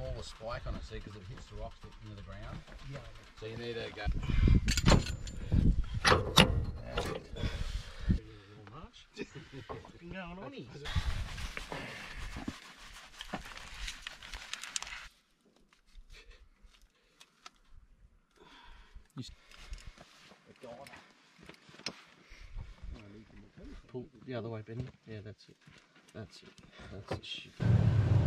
smaller spike on it, see, because it hits the rocks into the ground. Yeah. So you need to go. March. Been going on here. Pull the other way, Benny. Yeah, that's it. That's it. That's the shit.